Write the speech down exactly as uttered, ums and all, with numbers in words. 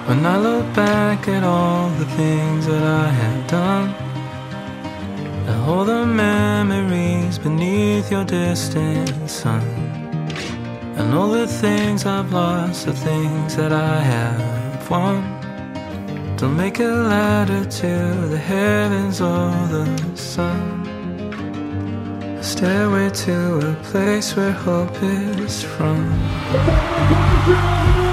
When I look back at all the things that I have done, I hold the memories beneath your distant sun. And all the things I've lost, the things that I have won, don't make a ladder to the heavens or the sun. A stairway to a place where hope is from.